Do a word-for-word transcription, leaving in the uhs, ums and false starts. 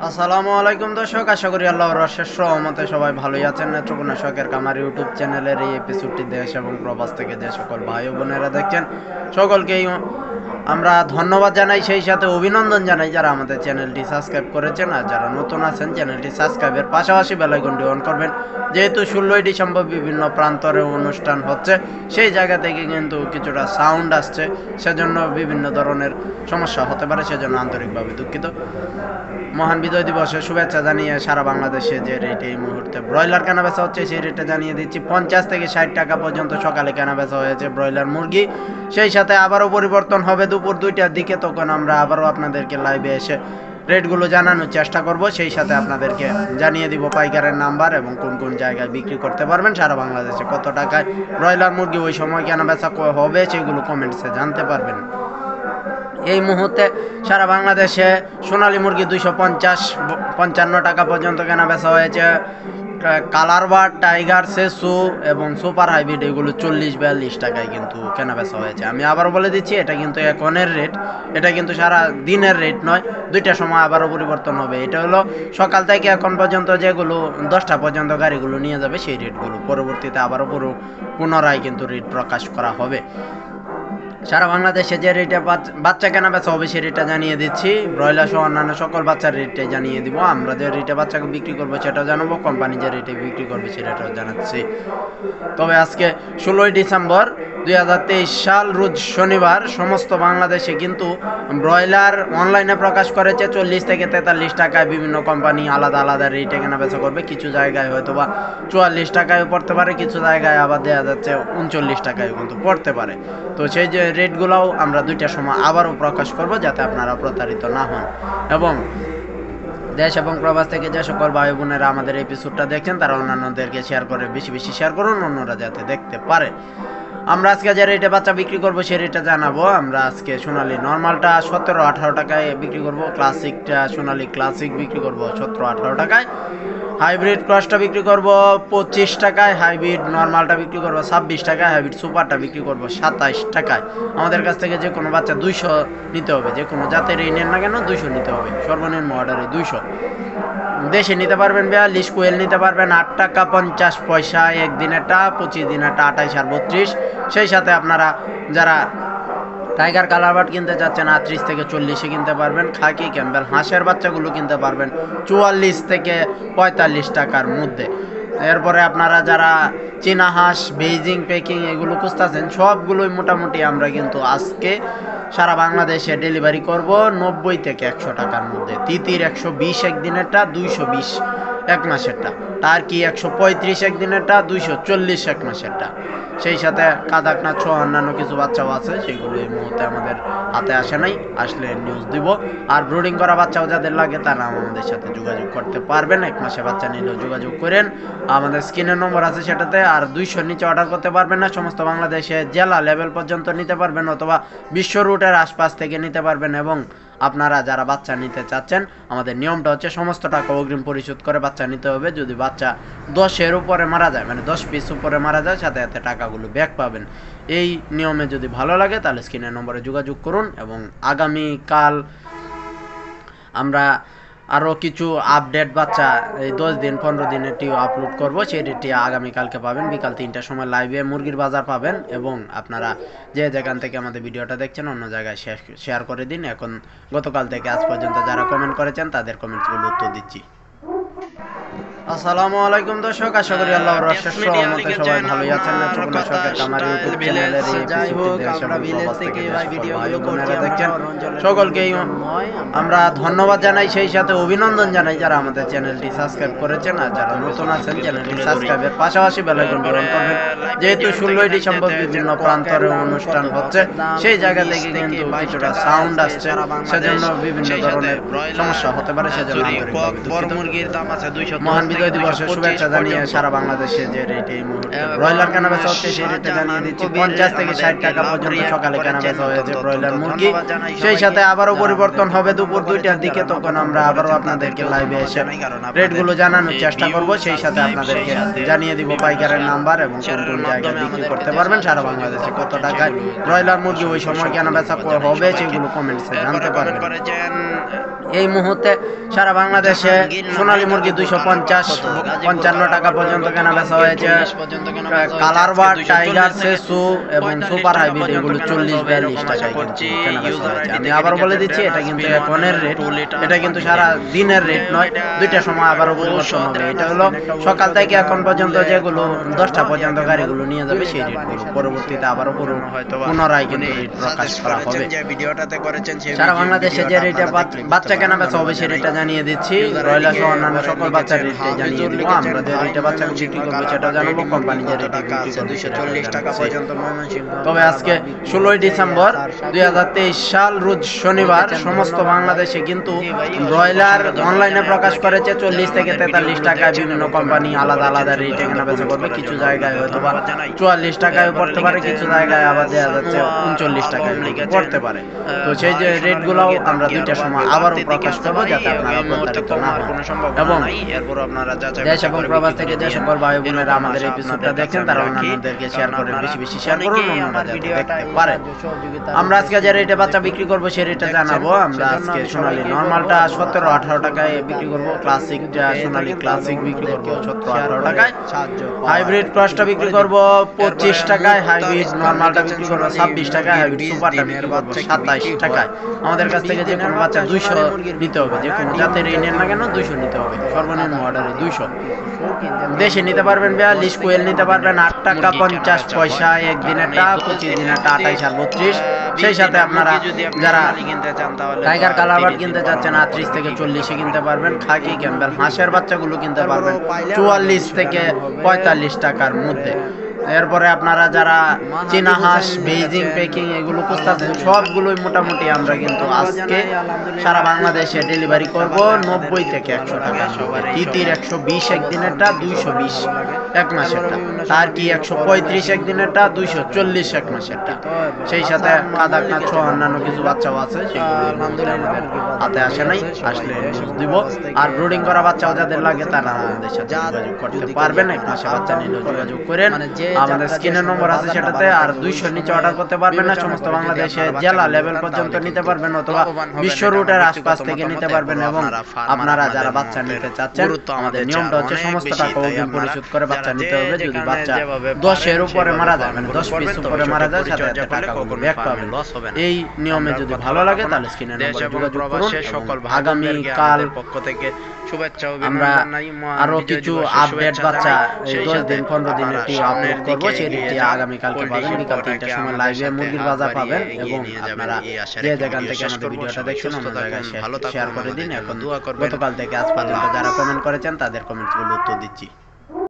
আসসালামু আলাইকুম দর্শক, আশা করি আল্লাহর অশেষ রহমতে সবাই ভালোই আছেন। নেত্রকোনা শখের কামার ইউটিউব চ্যানেলের এই এপিসোডটি দেশ এবং প্রবাস থেকে যে সকল ভাই ও বোনেরা দেখছেন সকলকেই আমরা ধন্যবাদ জানাই, সেই সাথে অভিনন্দন জানাই যারা আমাদের চ্যানেলটি সাবস্ক্রাইব করেছেন। আর যারা নতুন আছেন চ্যানেলটি সাবস্ক্রাইবের পাশাপাশি বেল আইকনটি অন করবেন, যেহেতু ষোলোই ডিসেম্বর বিভিন্ন প্রান্তরে অনুষ্ঠান হচ্ছে, সেই জায়গা থেকে কিন্তু কিছুটা সাউন্ড আসছে, সেজন্য বিভিন্ন ধরনের সমস্যা হতে পারে, সেজন্য আন্তরিকভাবে দুঃখিত। মহান বিজয় দিবসের শুভেচ্ছা জানিয়ে সারা বাংলাদেশে যে রেট এই মুহূর্তে ব্রয়লার কেনা বেচা হচ্ছে সেই রেটে জানিয়ে দিচ্ছি। পঞ্চাশ থেকে ষাট টাকা পর্যন্ত সকালে কেনা বেচা হয়েছে ব্রয়লার মুরগি। সেই সাথে আবারও পরিবর্তন হবে দুপুর দুইটার দিকে, তখন আমরা আবারও আপনাদেরকে লাইভে এসে রেটগুলো জানানোর চেষ্টা করব। সেই সাথে আপনাদেরকে জানিয়ে দিব পাইকারের নাম্বার এবং কোন কোন জায়গায় বিক্রি করতে পারবেন সারা বাংলাদেশে কত টাকায় ব্রয়লার মুরগি ওই সময় কেনা বেচা হবে, সেগুলো কমেন্টসে জানতে পারবেন। এই মুহূর্তে সারা বাংলাদেশে সোনালী মুরগি দুইশো পঞ্চাশ পঞ্চান্ন টাকা পর্যন্ত কেনা বেচা হয়েছে। কালার বার, টাইগার, সেসু এবং সুপার হাইব্রিড এগুলো চল্লিশ বিয়াল্লিশ টাকায় কিন্তু কেনা বেচা হয়েছে। আমি আবারও বলে দিচ্ছি, এটা কিন্তু এখনের রেট, এটা কিন্তু সারা দিনের রেট নয়, দুইটার সময় আবারও পরিবর্তন হবে। এটা হলো সকাল থেকে এখন পর্যন্ত যেগুলো দশটা পর্যন্ত গাড়িগুলো নিয়ে যাবে সেই রেটগুলো, পরবর্তীতে আবারও পুরো পুনরায় কিন্তু রেট প্রকাশ করা হবে। সারা বাংলাদেশে যে রেটে বাচ্চা কেনা বেচা হবে সেই রেটটা জানিয়ে দিচ্ছি। ব্রয়লার সহ অন্যান্য সকল বাচ্চার রেটটাই জানিয়ে দিব। আমরা যে রেটে বাচ্চাকে বিক্রি করবো সেটাও জানাবো, কোম্পানি যে রেটে বিক্রি করবে সেটাও জানাচ্ছি। তবে আজকে ষোলোই ডিসেম্বর দুই হাজার তেইশ সাল রোজ শনিবার সমস্ত বাংলাদেশে কিন্তু ব্রয়লার অনলাইনে প্রকাশ করেছে চল্লিশ থেকে তেতাল্লিশ টাকায়। বিভিন্ন কোম্পানি আলাদা আলাদা রেটে কেনা বেচা করবে, কিছু জায়গায় হয়তো বা চুয়াল্লিশ টাকায় পড়তে পারে, কিছু জায়গায় আবার দেওয়া যাচ্ছে উনচল্লিশ টাকায় কিন্তু পড়তে পারে। তো সেই যে রেটগুলোও আমরা দুইটার সময় আবারও প্রকাশ করব, যাতে আপনারা প্রতারিত না হন। এবং দেশ এবং প্রবাস থেকে যে সকল ভাই বোনেরা আমাদের এপিসোডটা দেখছেন তারা অন্যান্যদেরকে শেয়ার করে বেশি বেশি শেয়ার করুন, অন্যরা যাতে দেখতে পারে। আমরা আজকে যে রেটে বাচ্চা বিক্রি করবো সেই রেটটা জানাবো। আমরা আজকে সোনালী নর্মালটা সতেরো আঠারো টাকায় বিক্রি করব, ক্লাসিকটা সোনালী ক্লাসিক বিক্রি করব সতেরো আঠারো টাকায়, হাইব্রিড ক্রসটা বিক্রি করব পঁচিশ টাকায়, হাইব্রিড নর্মালটা বিক্রি করব ছাব্বিশ টাকায়, হাইব্রিড সুপারটা বিক্রি করব সাতাইশ টাকায়। আমাদের কাছ থেকে যে কোনো বাচ্চা দুইশো নিতে হবে, যে কোনো জাতেরই নেন না কেন দুইশো নিতে হবে, সর্বনিম্ন অর্ডারে দুইশো। দেশে নিতে পারবেন বিয়াল্লিশ, কোয়েল নিতে পারবেন আট টাকা পঞ্চাশ পয়সা একদিনেরটা, পঁচিশ দিনেরটা আঠাইশ আর বত্রিশ। সেই সাথে আপনারা যারা টাইগার কালারবার্ড কিনতে চাচ্ছেন আটত্রিশ থেকে চল্লিশে কিনতে পারবেন। খাকি ক্যাম্বেল হাঁসের বাচ্চাগুলো কিনতে পারবেন চুয়াল্লিশ থেকে পঁয়তাল্লিশ টাকার মধ্যে। এরপরে আপনারা যারা চীনা হাঁস, বেইজিং, পেকিং এগুলো খুঁজতেছেন সবগুলোই মোটামুটি আমরা কিন্তু আজকে সারা বাংলাদেশে ডেলিভারি করব নব্বই থেকে একশো টাকার মধ্যে। তিতির একশো বিশ একদিনেরটা, দুইশো বিশ এক মাসেরটা। টার্কি একশো পঁয়ত্রিশ একদিনেরটা, দুইশো চল্লিশ এক মাসেরটা। সেই সাথে কাদাকনাথ সহ অন্যান্য কিছু বাচ্চাও আছে, সেগুলো এই মুহূর্তে আমাদের হাতে আসে নাই, আসলে নিউজ দিব। আর ব্রুডিং করা বাচ্চাও যাদের লাগে তারা আমাদের সাথে যোগাযোগ করতে পারবেন। এক মাসে বাচ্চা নিলেও যোগাযোগ করেন, আমাদের স্ক্রিনের নম্বর আছে সেটাতে। আর দুইশোর নিচে অর্ডার করতে পারবেন না, সমস্ত বাংলাদেশে জেলা লেভেল পর্যন্ত নিতে পারবেন, অথবা বিশ্ব রুটের আশপাশ থেকে নিতে পারবেন। এবং আপনারা যারা বাচ্চা নিতে চাচ্ছেন, আমাদের নিয়মটা হচ্ছে সমস্ত টাকা অগ্রিম পরিশোধ করে বাচ্চা নিতে হবে। যদি বাচ্চা দশের উপরে মারা যায়, মানে দশ পিস উপরে মারা যায়, সাথে সাথে টাকাগুলো ব্যাক পাবেন। এই নিয়মে যদি ভালো লাগে তাহলে স্ক্রিনের নম্বরে যোগাযোগ করুন। এবং আগামীকাল আমরা আরও কিছু আপডেট বাচ্চা এই দশ দিন পনেরো দিনেরটিও আপলোড করব, সেই রেটটি আগামীকালকে পাবেন। বিকাল তিনটার সময় লাইভে মুরগির বাজার পাবেন। এবং আপনারা যে যেখান থেকে আমাদের ভিডিওটা দেখছেন অন্য জায়গায় শেয়ার করে দিন। এখন গতকাল থেকে আজ পর্যন্ত যারা কমেন্ট করেছেন তাদের কমেন্টসগুলো উত্তর দিচ্ছি। আসসালামু আলাইকুম দর্শক, আশা করি আল্লাহর অশেষ রহমতে সবাই ভালোই আছেন। নেত্রকোনা শখের কামার ইউটিউব চ্যানেলের এই এপিসোডটি দেশ এবং প্রবাস থেকে যে সকল ভাই ও বোনেরা দেখছেন সকলকেই আমরা ধন্যবাদ জানাই, সেই সাথে অভিনন্দন জানাই যারা আমাদের চ্যানেলটি সাবস্ক্রাইব করেছেন। আর যারা নতুন আছেন চ্যানেলটি সাবস্ক্রাইবের পাশাপাশি বেল আইকনটি অন করবেন, যেহেতু ষোলোই ডিসেম্বর বিভিন্ন প্রান্তরে অনুষ্ঠান হচ্ছে, সেই জায়গা থেকে কিন্তু কিছুটা সাউন্ড আসছে, সেজন্য বিভিন্ন ধরনের সমস্যা হতে পারে, সেজন্য আন্তরিকভাবে দুঃখিত। মহান বিজয় দিবসের শুভেচ্ছা জানিয়ে সারা বাংলাদেশে যে রেট এই মুহূর্তে ব্রয়লার কেনা বেচা হচ্ছে সেই রেটে জানিয়ে দিচ্ছি। পঞ্চাশ থেকে ষাট টাকা পর্যন্ত সকালে কেনা বেচা হয়েছে ব্রয়লার মুরগি। সেই সাথে আবারও পরিবর্তন হবে দুপুর দুইটার দিকে, তখন আমরা আবারও আপনাদেরকে লাইভে এসে রেটগুলো জানানোর চেষ্টা করব। সেই সাথে আপনাদেরকে জানিয়ে দিব পাইকারের নাম্বার এবং কোন কোন জায়গায় বিক্রি করতে পারবেন সারা বাংলাদেশে কত টাকায় ব্রয়লার মুরগি ওই সময় কেনা বেচা হবে সেগুলো কমেন্টসে জানতে পারবেন। এই মুহূর্তে সারা বাংলাদেশে সোনালী মুরগি দুইশো পঞ্চাশ পঞ্চান্ন টাকা পর্যন্ত কেনা বেচা হয়েছে। কালার বার, টাইগার, সেসু এবং সুপার হাইব্রিড এগুলো চল্লিশ বিয়াল্লিশ টাকায় কেনা বেচা হয়েছে। আমি আবার বলে দিচ্ছি, এটা কিন্তু এখনের রেট, এটা কিন্তু সারা দিনের রেট নয়। দুইটার সময় আবারও পরিবর্তন হবে। এটা হলো সকাল থেকে এখন পর্যন্ত যেগুলো দশটা পর্যন্ত গাড়িগুলো নিয়ে যাবে সেই রেটগুলো, পরবর্তীতে আবারও পুনরায় কিন্তু রেট প্রকাশ করা হবে। সারা বাংলাদেশে যে রেটে বাচ্চা কেনা বেচা হবে সেই রেটটা জানিয়ে দিচ্ছি। ব্রয়লার সহ অন্যান্য সকল বাচ্চার রেটে জানিয়ে দিব। আমরা যে রেটে বাচ্চা বিক্রি করবো সেটা জানাবো, কোম্পানি যে রেটে বিক্রি করবে দুইশো চল্লিশ টাকা পর্যন্ত। তবে আজকে ষোলোই ডিসেম্বর দুই হাজার তেইশ সাল রোজ শনিবার সমস্ত বাংলাদেশে কিন্তু ব্রয়লার অনলাইনে প্রকাশ করেছে চল্লিশ থেকে তেতাল্লিশ টাকায়। বিভিন্ন কোম্পানি আলাদা আলাদা রেটে কেনা বেচা করবে। কিছু জায়গায় হয়তো বা চুয়াল্লিশ টাকায় পড়তে পারে, কিছু জায়গায় আবার দেওয়া যাচ্ছে উনচল্লিশ টাকায় পড়তে পারে। তো সেই যে রেটগুলোও আমরা দুইটার সময় আবারও প্রকাশ করবো, যাতে আপনারা প্রতারিত না হন। এবং দেশ এবং প্রবাস থেকে যে সকল ভাই বোনেরা আমাদের এই এপিসোডটা দেখেন তারা অন্যান্যদেরকে শেয়ার করে বেশি বেশি শেয়ার করুন, অন্যরা যাতে দেখতে পারে। আমরা আজকে যে রেটে বাচ্চা বিক্রি করবো সেই রেটে জানাবো। আমরা আজকে সোনালী নর্মালটা সতেরো আঠারো টাকায় বিক্রি করবো, ক্লাসিকটা সোনালী ক্লাসিক বিক্রি করবো সতেরো আঠারো টাকায়, হাইব্রিড ক্রসটা বিক্রি করবো পঁচিশ টাকায়, হাইব্রিড নর্মালটা বিক্রি করবো ছাব্বিশ টাকায়, হাইব্রিড সুপারটা বিক্রি করবো সাতাইশ টাকায়। আমাদের কাছ থেকে যে কোনো বাচ্চা দুইশো নিতে হবে, যে কোনো জাতের এই নেন না কেন দুইশো নিতে হবে, সর্বনিম্ন অর্ডারে দুইশো। দেশে নিতে পারবেন বিয়াল্লিশ, কোয়েল নিতে পারবেন আট টাকা পঞ্চাশ পয়সা একদিনেরটা, পঁচিশ দিনেরটা আঠাইশ আর বত্রিশ। সেই সাথে আপনারা যারা টাইগার কালার বার্ড কিনতে চাচ্ছেন আটত্রিশ থেকে চল্লিশে কিনতে পারবেন। খাকি ক্যাম্বেল হাঁসের বাচ্চাগুলো কিনতে পারবেন চুয়াল্লিশ থেকে পঁয়তাল্লিশ টাকার মধ্যে। এরপরে আপনারা যারা চীনা হাঁস, বেইজিং, পেকিং এগুলো খুঁজতেছেন সবগুলোই মোটামুটি আমরা কিন্তু আজকে সারা বাংলাদেশে ডেলিভারি করব নব্বই থেকে একশো টাকা। তিতির একশো বিশ একদিনেরটা, দুইশো বিশ এক মাসেরটা, তার কি একশো পঁয়ত্রিশ একদিনেরটা, দুইশো চল্লিশ এক মাসেরটা। সেই সাথে কাদাকনাথ সহ অন্যান্য কিছু বাচ্চাও আছে, সেগুলো আমাদের হাতে আসে নাই, আসলে দিব। আর ব্রুডিং করা বাচ্চাও যাদের লাগে তারা আমাদের সাথে যোগাযোগ করতে পারবেন। এক মাসে বাচ্চা নিলে যোগাযোগ করেন, আমাদের স্ক্রিনের নম্বর আছে সেটাতে। আর দুইশোর নিচে অর্ডার করতে পারবেন না, সমস্ত বাংলাদেশে জেলা লেভেল পর্যন্ত নিতে পারবেন অথবা বিশ্ব রুটের আশপাশ থেকে নিতে পারবেন। এবং আপনারা যারা বাচ্চা নিতে চাচ্ছেন, আমাদের নিয়মটা হচ্ছে সমস্ত টাকা অগ্রিম পরিশোধ করে বাচ্চা নিতে হবে। যদি বাচ্চা দশের উপরে মারা যায়, মানে দশ পিস উপরে মারা যায়, সাথে সাথে টাকা ব্যাক পাবেন। এই নিয়মে যদি ভালো লাগে তাহলে স্ক্রিনের নম্বরে যোগাযোগ করুন। সকল আগামী কাল পক্ষ থেকে শুভেচ্ছা। আমরা আরো কিছু আপডেট বাচ্চা দশ দিন পনেরো দিনের টি আপলোড করবো, সেটি আগামী কালকে পাবেন বিকাল তিনটার সময় লাইভে মুরগির বাজার পাবেন। এবং আপনারা যে যেখান থেকে আমাদের ভিডিওটা দেখছেন অন্য জায়গায় শেয়ার করে দিন। এখন গতকাল থেকে আজ পর্যন্ত যারা কমেন্ট করেছেন তাদের কমেন্টস গুলো উত্তর দিচ্ছি।